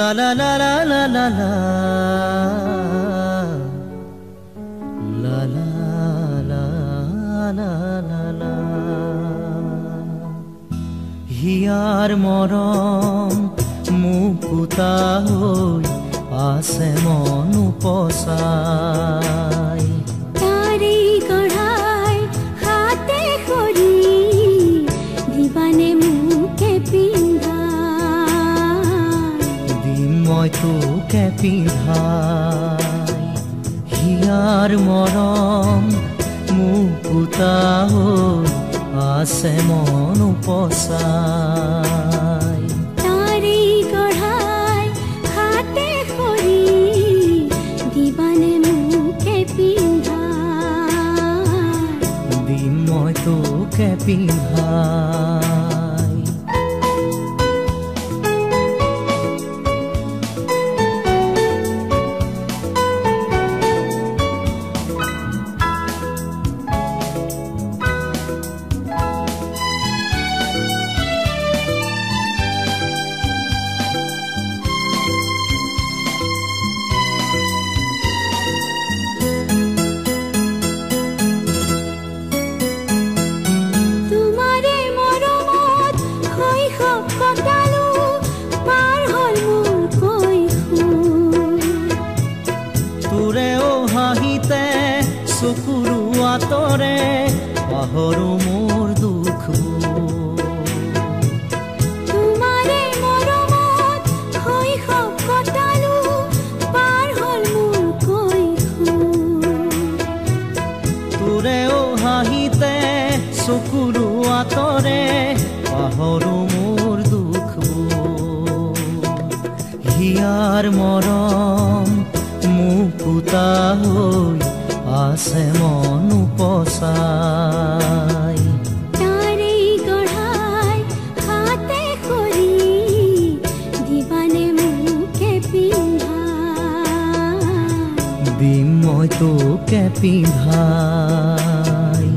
La la la la la la la la la la la la la হিয়াৰ মৰম মুকুতা হৈ আছে মন উপচাই তাৰি গঢ়াই হাতে খৰি দিবানে মুকে পিন্ধাই দিম মই তোকে পিন্ধাই হিয়াৰ মৰম মুকুতা হৈ আছে মন উপচাই তাৰি গঢ়াই হাতে খৰি দিবানে মুকে পিন্ধাই দিম মই তোকে পিন্ধাই চকুৰু আঁতৰে পাহৰো মোৰ দুখবোৰ তোমাৰে মৰমত শৈশৱ কটালো পাৰ হ'ল মোৰ কৈশোৰ তোৰেও হাঁহিতে চকুৰু আঁতৰে পাহৰো মোৰ দুখবোৰ হিয়াৰ মৰম মুকুতা হৈ আছে মন উপচাই তাৰি গঢ়াই হাতে খৰি দিবানে মুকে পিন্ধাই দিম মই তোকে পিন্ধাই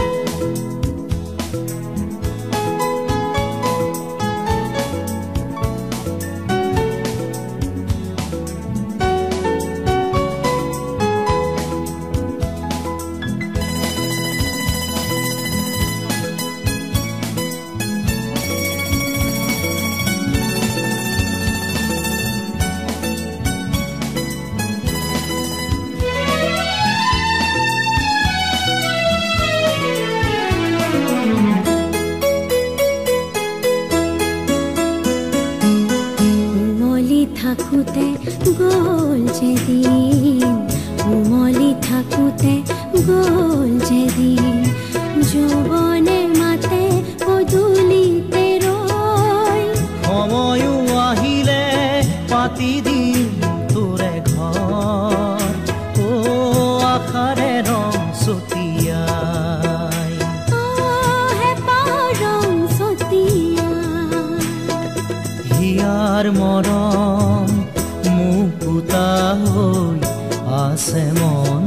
থাকুতে গ'ল যেদিন উমলি থাকুতে গ'ল যেদিন যৌৱনে মাতে পদূলিতে ৰৈ সময়ো আহিলে পাতি দিম তোৰে ঘৰ ও আশাৰে ৰং ছটিয়াই হেঁপাহৰ ৰং ছটিয়াই হিয়াৰ মৰম মুকুতা হৈ আছে মন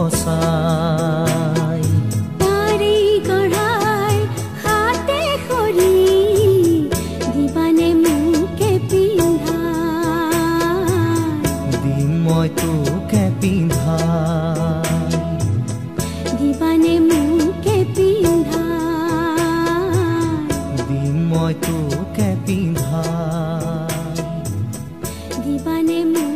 উপচাই তাৰি গঢ়াই হাতে খৰি দিবানে মুকে পিন্ধাই দিম মই তোকে পিন্ধাই দিবানে মুকে পিন্ধাই দিম মই তোকে পিন্ধাই দিবানে